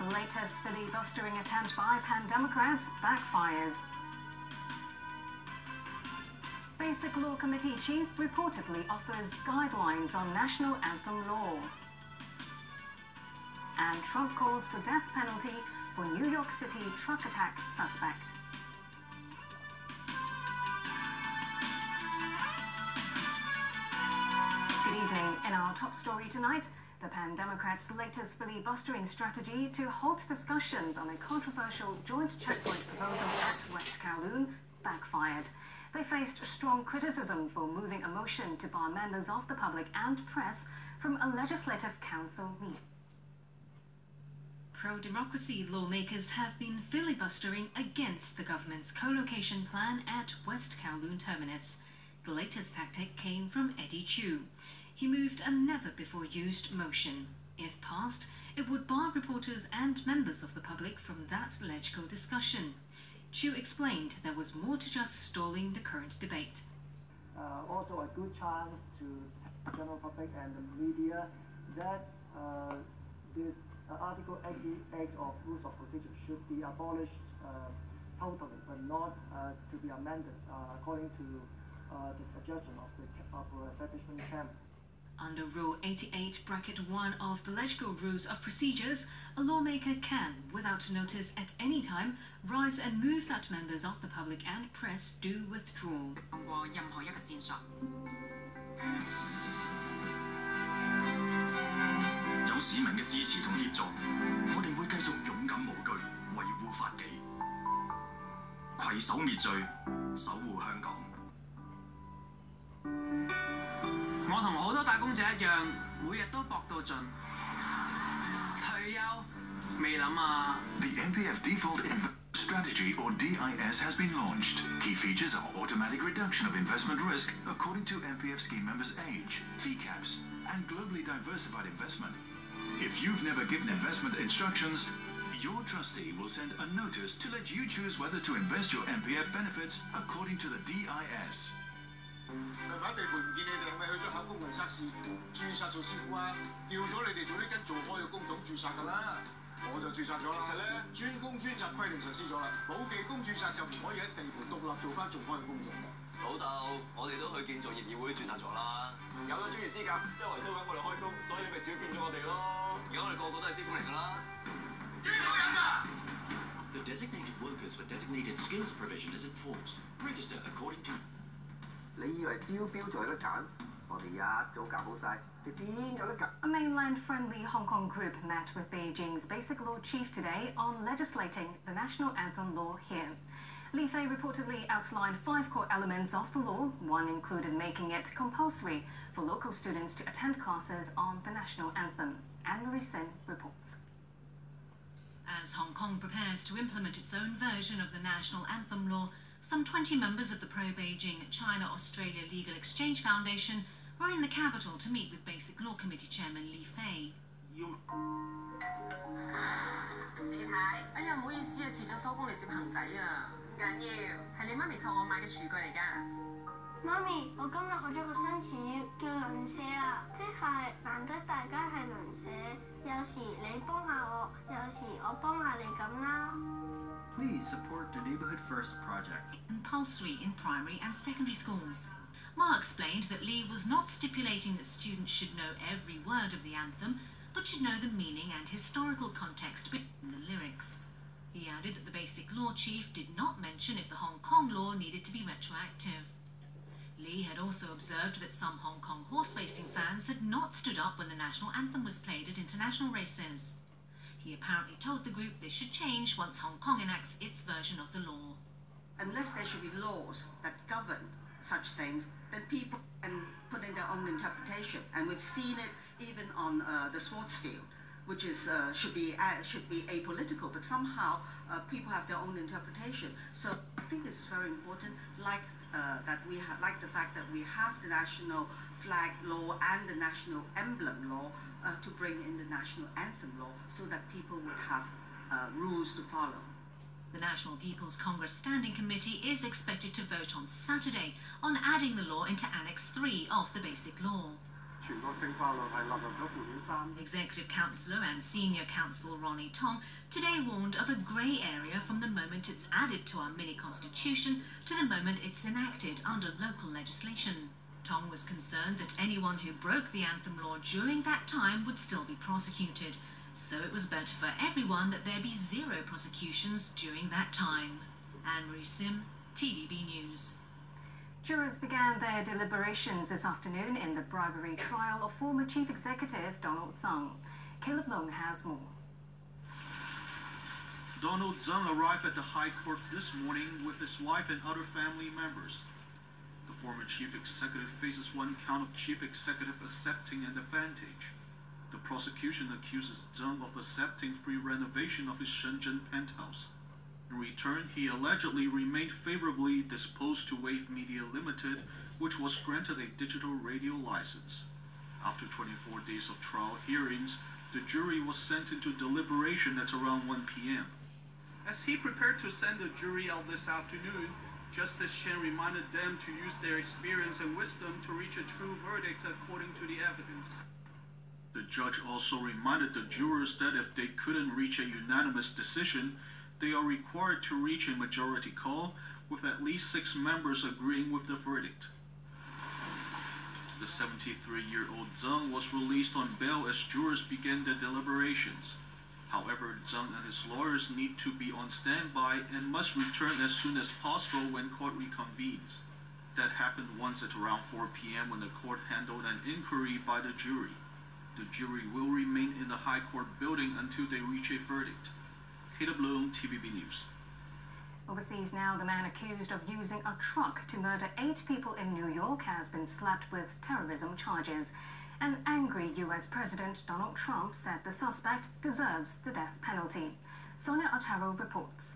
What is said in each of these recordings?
latest filibustering attempt by Pan Democrats backfires. Basic Law Committee chief reportedly offers guidelines on national anthem law. And Trump calls for death penalty for New York City truck attack suspect. Good evening. In our top story tonight, the Pan Democrats' latest filibustering strategy to halt discussions on a controversial joint checkpoint proposal at West Kowloon backfired. They faced strong criticism for moving a motion to bar members of the public and press from a legislative council meeting. Pro-democracy lawmakers have been filibustering against the government's co-location plan at West Kowloon Terminus. The latest tactic came from Eddie Chu. He moved a never-before-used motion. If passed, it would bar reporters and members of the public from that LegCo discussion. Chu explained there was more to just stalling the current debate. Also a good chance to the general public and the media that this Article 88 of Rules of Procedure should be abolished totally, but not to be amended according to the suggestion of the establishment camp. Under Rule 88(1) of the LegCo Rules of Procedures, a lawmaker can, without notice at any time, rise and move that members of the public and press do withdraw. The NPF Default Strategy, or DIS, has been launched. Key features are automatic reduction of investment risk according to NPF scheme members' age, fee caps, and globally diversified investment. If you've never given investment instructions, your trustee will send a notice to let you choose whether to invest your NPF benefits according to the DIS. 地盤唔見你哋係咪去咗考公民測試註冊做師傅啊？叫咗你哋做呢間做開嘅工種註冊㗎啦，我就註冊咗啦。其實咧，專工專責規定實施咗啦，冇技工註冊就唔可以喺地盤獨立做翻做開嘅工種。 老豆，我哋都去建造業議會註冊咗啦，有咗專業資格，周圍都揾我哋開工，所以咪少見咗我哋咯。而家我哋個個都係師傅嚟㗎啦。師傅人㗎！ The designated workers for designated skills provision is in force. Register according to. 你以為招標就有得揀？我哋一早搞好晒，你邊有得揀？ A mainland-friendly Hong Kong group met with Beijing's Basic Law chief today on legislating the national anthem law here. Li Fei reportedly outlined 5 core elements of the law. One included making it compulsory for local students to attend classes on the national anthem. Anne-Marie Sin reports. As Hong Kong prepares to implement its own version of the national anthem law, some 20 members of the pro-Beijing China-Australia Legal Exchange Foundation were in the capital to meet with Basic Law Committee Chairman Li Fei. 李太，哎呀，唔好意思啊，遲咗收工嚟接行仔啊。唔緊要，係你媽咪託我買嘅廚具嚟㗎。 媽咪，我今日學咗個新詞語叫鄰舍啊，即係難得大家係鄰舍，有時你幫下我，有時我幫下你咁啦。 Please support the Neighborhood First project. Compulsory in primary and secondary schools. Ma explained that Li was not stipulating that students should know every word of the anthem, but should know the meaning and historical context behind the lyrics. He added that the Basic Law chief did not mention if the Hong Kong law needed to be retroactive. Li had also observed that some Hong Kong horse-racing fans had not stood up when the national anthem was played at international races. He apparently told the group this should change once Hong Kong enacts its version of the law. Unless there should be laws that govern such things, then people can put in their own interpretation. And we've seen it even on the sports field, which is should be apolitical, but somehow people have their own interpretation. So I think this is very important, like the fact that we have the national flag law and the national emblem law to bring in the national anthem law so that people would have rules to follow. The National People's Congress Standing Committee is expected to vote on Saturday on adding the law into Annex 3 of the Basic Law. Executive Councillor and Senior Counsel Ronnie Tong today warned of a grey area from the moment it's added to our mini-constitution to the moment it's enacted under local legislation. Tong was concerned that anyone who broke the anthem law during that time would still be prosecuted, so it was better for everyone that there be zero prosecutions during that time. Anne-Marie Sim, TVB News. Jurors began their deliberations this afternoon in the bribery trial of former Chief Executive Donald Tsang. Caleb Long has more. Donald Tsang arrived at the High Court this morning with his wife and other family members. The former Chief Executive faces one count of Chief Executive accepting an advantage. The prosecution accuses Tsang of accepting free renovation of his Shenzhen penthouse. In return, he allegedly remained favorably disposed to Wave Media Limited, which was granted a digital radio license. After 24 days of trial hearings, the jury was sent into deliberation at around 1 p.m. As he prepared to send the jury out this afternoon, Justice Chen reminded them to use their experience and wisdom to reach a true verdict according to the evidence. The judge also reminded the jurors that if they couldn't reach a unanimous decision, they are required to reach a majority call, with at least 6 members agreeing with the verdict. The 73-year-old Tsang was released on bail as jurors began their deliberations. However, Tsang and his lawyers need to be on standby and must return as soon as possible when court reconvenes. That happened once at around 4 p.m. when the court handled an inquiry by the jury. The jury will remain in the High Court building until they reach a verdict. Caleb Long, TVB News. Overseas now, the man accused of using a truck to murder 8 people in New York has been slapped with terrorism charges. An angry US President Donald Trump said the suspect deserves the death penalty. Sonia Otero reports.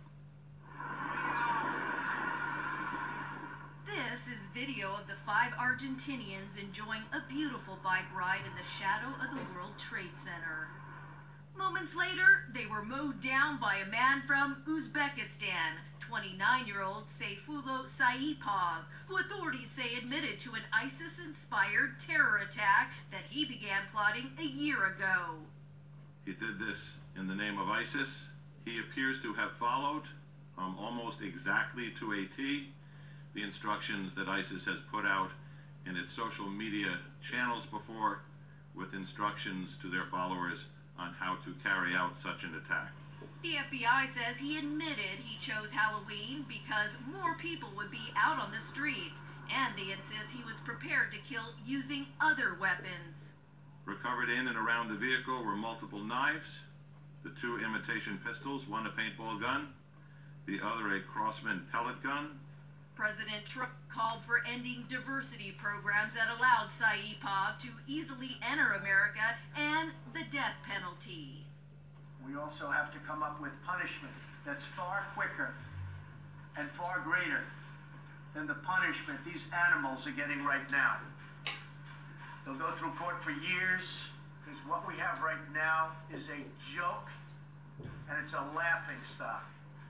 This is video of the 5 Argentinians enjoying a beautiful bike ride in the shadow of the World Trade Center. Moments later, they were mowed down by a man from Uzbekistan, 29-year-old Sayfullo Saipov, who authorities say admitted to an ISIS-inspired terror attack that he began plotting a year ago. He did this in the name of ISIS. He appears to have followed almost exactly to a T the instructions that ISIS has put out in its social media channels before, with instructions to their followers on how to carry out such an attack. The FBI says he admitted he chose Halloween because more people would be out on the streets, and they insist he was prepared to kill using other weapons. Recovered in and around the vehicle were multiple knives, the 2 imitation pistols, one a paintball gun, the other a Crossman pellet gun. President Trump called for ending diversity programs that allowed Saipov to easily enter America and the death penalty. We also have to come up with punishment that's far quicker and far greater than the punishment these animals are getting right now. They'll go through court for years, because what we have right now is a joke, and it's a laughing stock.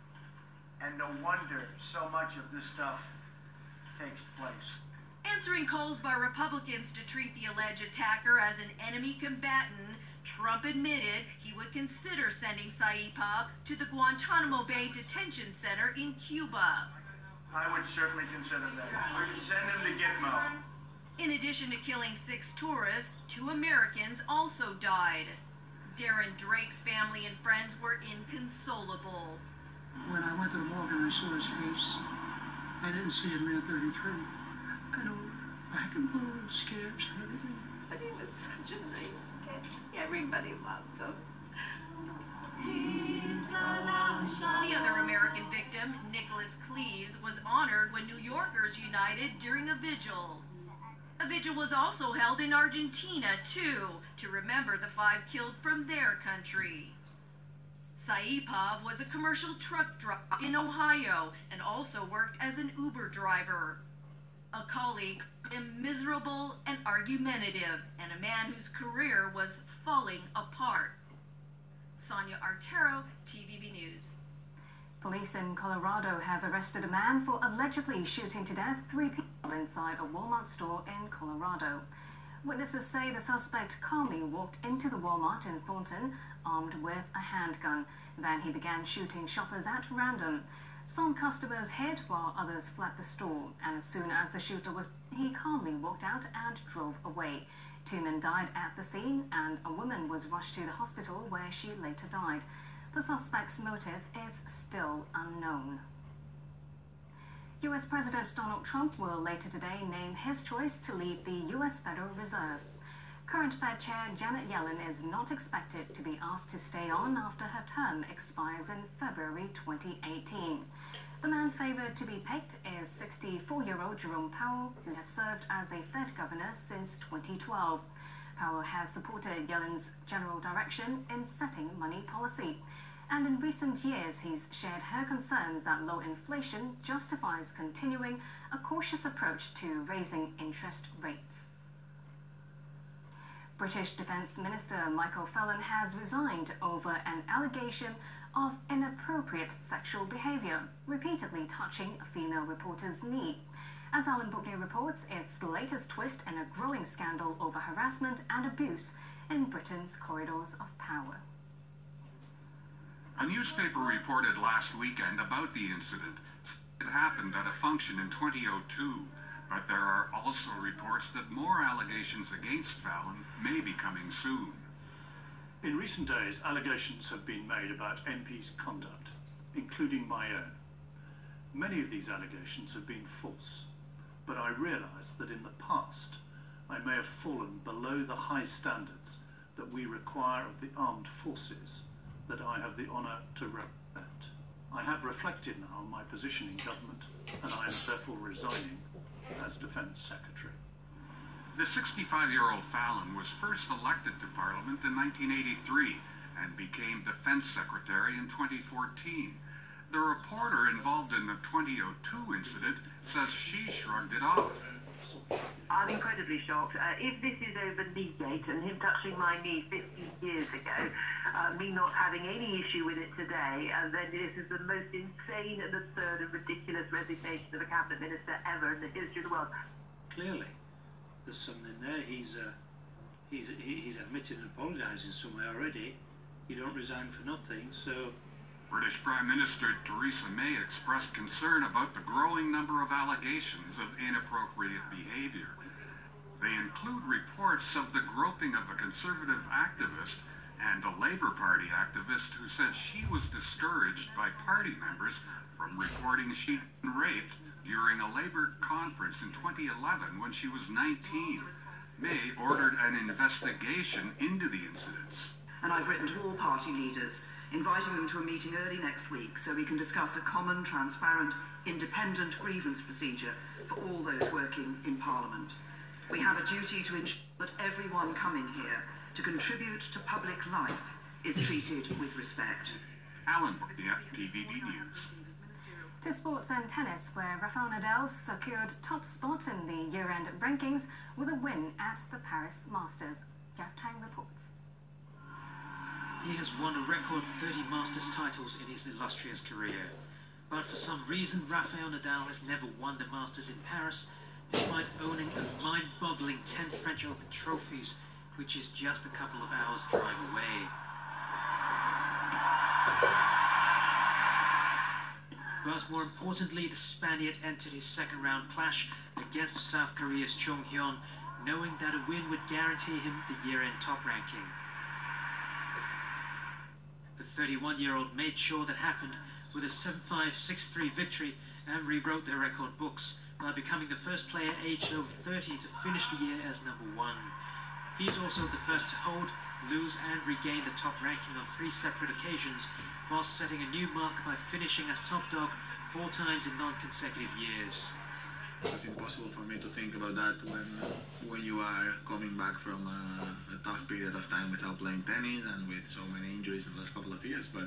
And no wonder so much of this stuff takes place. Answering calls by Republicans to treat the alleged attacker as an enemy combatant, Trump admitted he would consider sending Saipov to the Guantanamo Bay Detention Center in Cuba. I would certainly consider that. Send him to Gitmo. In addition to killing 6 tourists, 2 Americans also died. Darren Drake's family and friends were inconsolable. When I went to the morgue and I saw his face, I didn't see a man 33. I know, black and blue and scabs and everything. But he was such a nice kid. Everybody loved him. The other American victim, Nicholas Cleves, was honored when New Yorkers united during a vigil. A vigil was also held in Argentina, too, to remember the 5 killed from their country. Saipov was a commercial truck driver in Ohio and also worked as an Uber driver. A colleague called him miserable and argumentative, and a man whose career was falling apart. Sonia Artero, TVB News. Police in Colorado have arrested a man for allegedly shooting to death 3 people inside a Walmart store in Colorado. Witnesses say the suspect calmly walked into the Walmart in Thornton, armed with a handgun. Then he began shooting shoppers at random. Some customers hid while others fled the store, and as soon as the shooter was, he calmly walked out and drove away. 2 men died at the scene, and a woman was rushed to the hospital where she later died. The suspect's motive is still unknown. US President Donald Trump will later today name his choice to lead the US Federal Reserve. Current Fed Chair Janet Yellen is not expected to be asked to stay on after her term expires in February 2018. The man favoured to be picked is 64-year-old Jerome Powell, who has served as a Fed governor since 2012. Powell has supported Yellen's general direction in setting money policy. And in recent years, he's shared her concerns that low inflation justifies continuing a cautious approach to raising interest rates. British Defence Minister Michael Fallon has resigned over an allegation of inappropriate sexual behaviour, repeatedly touching a female reporter's knee. As Alan Bookney reports, it's the latest twist in a growing scandal over harassment and abuse in Britain's corridors of power. A newspaper reported last weekend about the incident. It happened at a function in 2002, but there are also reports that more allegations against Fallon may be coming soon. In recent days, allegations have been made about MPs' conduct, including my own. Many of these allegations have been false, but I realise that in the past I may have fallen below the high standards that we require of the armed forces that I have the honour to represent. I have reflected now on my position in government, and I am therefore resigning as Defence Secretary. The 65-year-old Fallon was first elected to Parliament in 1983 and became Defence Secretary in 2014. The reporter involved in the 2002 incident says she shrugged it off. I'm incredibly shocked. If this is over Kneegate and him touching my knee 50 years ago, me not having any issue with it today, then this is the most insane and absurd and ridiculous resignation of a cabinet minister ever in the history of the world. Clearly, there's something there. He's admitted and apologising somewhere already. You don't resign for nothing, so... British Prime Minister Theresa May expressed concern about the growing number of allegations of inappropriate behaviour. They include reports of the groping of a Conservative activist and a Labour Party activist who said she was discouraged by party members from reporting she'd been raped during a Labour conference in 2011 when she was 19. May ordered an investigation into the incidents. And I've written to all party leaders, inviting them to a meeting early next week so we can discuss a common, transparent, independent grievance procedure for all those working in Parliament. We have a duty to ensure that everyone coming here to contribute to public life is treated with respect. Alan Bookney, TVB News. To sports and tennis, where Rafael Nadal secured top spot in the year-end rankings with a win at the Paris Masters. Jeff Tang reports. He has won a record 30 Masters titles in his illustrious career. But for some reason, Rafael Nadal has never won the Masters in Paris, despite owning a mind-boggling 10 French Open trophies, which is just a couple of hours' drive away. But more importantly, the Spaniard entered his second-round clash against South Korea's Chung Hyun, knowing that a win would guarantee him the year-end top ranking. The 31-year-old made sure that happened with a 7-5, 6-3 victory and rewrote their record books by becoming the first player aged over 30 to finish the year as #1. He's also the first to hold, lose and regain the top ranking on 3 separate occasions, whilst setting a new mark by finishing as top dog 4 times in non-consecutive years. It's impossible for me to think about that when you are coming back from a tough period of time without playing tennis and with so many injuries in the last couple of years. But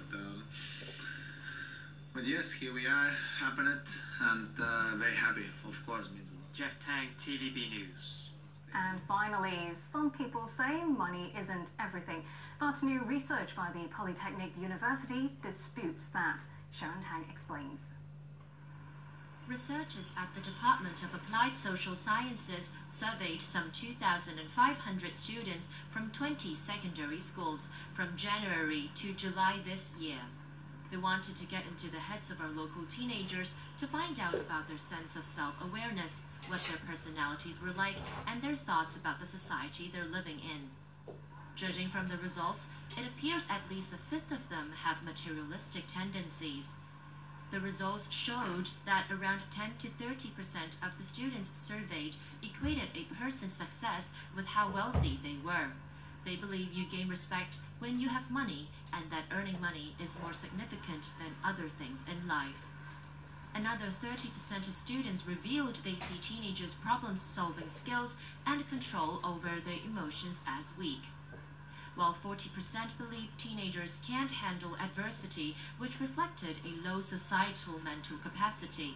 yes, here we are, happened, and very happy, of course. Jeff Tang, TVB News. And finally, some people say money isn't everything, but new research by the Polytechnic University disputes that. Sharon Tang explains. Researchers at the Department of Applied Social Sciences surveyed some 2,500 students from 20 secondary schools from January to July this year. They wanted to get into the heads of our local teenagers to find out about their sense of self-awareness, what their personalities were like, and their thoughts about the society they're living in. Judging from the results, it appears at least a fifth of them have materialistic tendencies. The results showed that around 10 to 30% of the students surveyed equated a person's success with how wealthy they were. They believe you gain respect when you have money, and that earning money is more significant than other things in life. Another 30% of students revealed they see teenagers' problem-solving skills and control over their emotions as weak, while 40% believe teenagers can't handle adversity, which reflected a low societal mental capacity.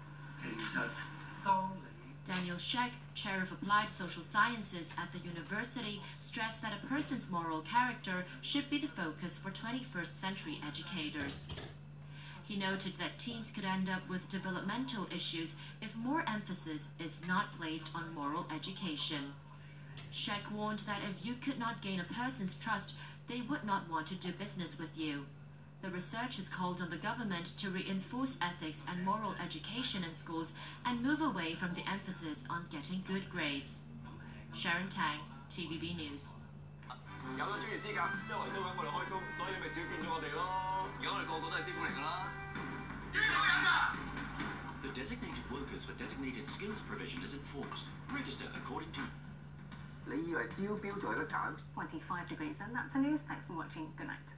Daniel Sheck, Chair of Applied Social Sciences at the university, stressed that a person's moral character should be the focus for 21st century educators. He noted that teens could end up with developmental issues if more emphasis is not placed on moral education. Sheck warned that if you could not gain a person's trust, they would not want to do business with you. The researchers called on the government to reinforce ethics and moral education in schools and move away from the emphasis on getting good grades. Sharon Tang, TVB News. 有咗專業資格，周圍都揾我哋開工，所以咪少見咗我哋咯。而家我哋個個都係師傅嚟㗎啦。師傅人㗎！ The designated workers for designated skills provision is in force. Register according to. 你以為招標就有得揀 25 degrees, and that's the news. Thanks for watching. Good night.